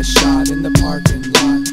I shot in the parking lot.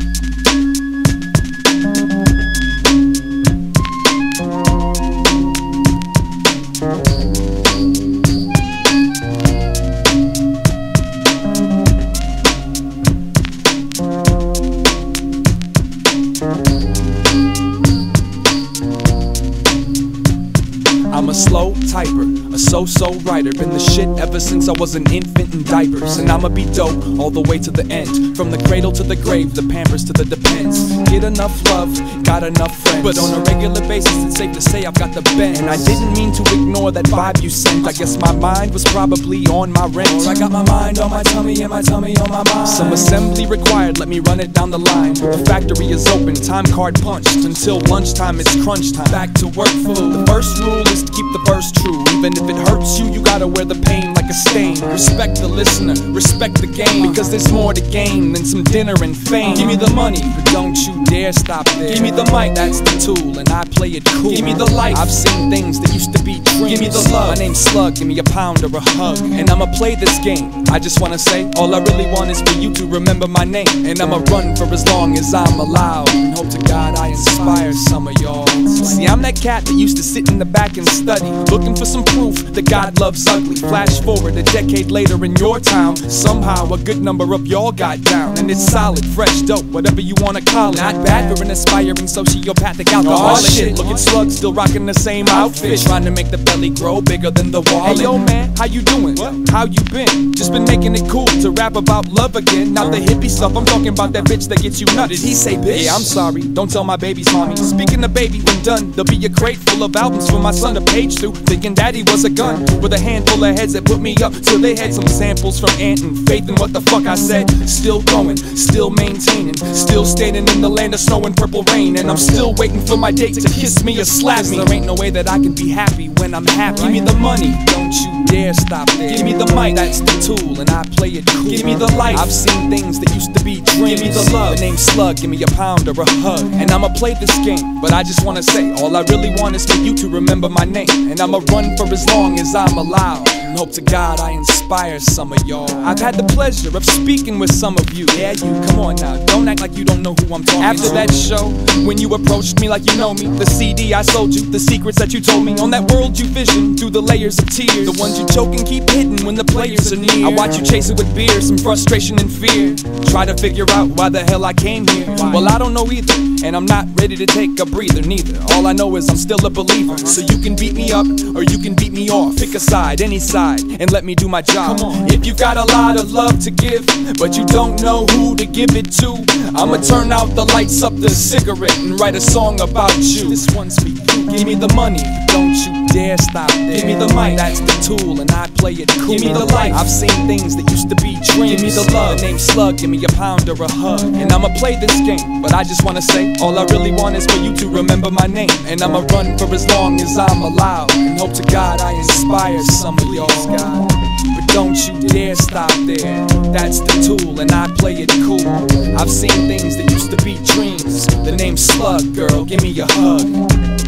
I'm a slow typer, a so-so writer. Been the shit ever since I was an infant in diapers. And I'ma be dope all the way to the end. From the cradle to the grave, the Pampers to the Depends. Get enough love, got enough friends. But on a regular basis, it's safe to say I've got the bend. And I didn't mean to ignore that vibe you sent. I guess my mind was probably on my rent. Or I got my mind on my tummy and my tummy on my mind. Some assembly required, let me run it down the line. The factory is open, time card punched. Until lunchtime, it's crunch time. Back to work full. The first rule is to keep the verse true. Even if it hurts you, you gotta wear the pain like a stain. Respect the listener, respect the game. Because there's more to gain than some dinner and fame. Give me the money, but don't you dare stop there. Give me the mic, that's the tool, and I play it cool. Give me the life, I've seen things that used to be dreams. Give me the love, my name's Slug, give me a pound or a hug. And I'ma play this game, I just wanna say, all I really want is for you to remember my name. And I'ma run for as long as I'm allowed, and hope to God I inspire some of y'all. See, I'm that cat that used to sit in the back and study, looking for some proof that God loves ugly. Flash forward a decade later in your town, somehow a good number of y'all got down. And it's solid, fresh, dope, whatever you wanna call it. Not bad for an aspiring sociopathic alcoholic. Oh shit, look at Slug still rocking the same outfit, trying to make the belly grow bigger than the wallet. Hey yo man, how you doing? What? How you been? Just been making it cool to rap about love again. Not the hippie stuff, I'm talking about that bitch that gets you nuts. Did he say bitch? Yeah, I'm sorry, don't tell my baby's mommy. Speaking of baby, when done, there'll be a crate full of albums for my son to page through. Thinking daddy was a gun, with a handful of heads that put me up till they had some samples from Ant and Faith and what the fuck I said. Still going, still maintaining, still standing in the land of snow and purple rain. And I'm still waiting for my date to kiss me or slap me. There ain't no way that I can be happy when I'm happy. Give me the money, don't you dare stop there. Give me the mic, that's the tool, and I play it cool. Give me the life, I've seen things that used to be dreams. Give me the love, the name's Slug, give me a pound or a hug. And I'ma play this game, but I just wanna say, all I really want is for you to remember my name. And I'ma run for as long as I'm allowed, and hope to God I inspire some of y'all. I've had the pleasure of speaking with some of you. Yeah, you, come on now, don't act like you don't know who I'm talking to. After that show, when you approached me like you know me, the CD I sold you, the secrets that you told me, on that world you vision through the layers of tears, the ones you choke and keep hidden when the players are near. I watch you chase it with beer, some frustration and fear. Try to figure out why the hell I came here. Well, I don't know either, and I'm not ready to take a breather neither. All I know is I'm still a believer. So you can beat me up, or you can beat me off. Pick a side, any side, and let me do my job. Come on. If you've got a lot of love to give, but you don't know who to give it to, I'ma turn out the lights, up the cigarette, and write a song about you. This one's for you. Give me the money, don't you dare stop there. Give me the mic, that's the tool, and I play it cool. Give me the life, I've seen things that used to be dreams. Give me the love, the name's Slug, give me a pound or a hug. And I'ma play this game, but I just wanna say, all I really want is for you to remember my name. And I'ma run for as long as I'm allowed, and hope to God I inspire some of y'all. But don't you dare stop there, that's the tool, and I play it cool. I've seen things that used to be dreams. The name's Slug, girl, give me a hug.